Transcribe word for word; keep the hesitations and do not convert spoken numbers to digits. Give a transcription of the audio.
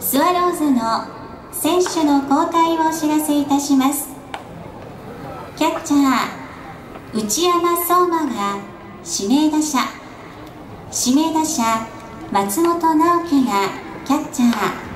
スワローズの選手の交代をお知らせいたします。キャッチャー内山壮真が指名打者、指名打者松本直樹がキャッチャー、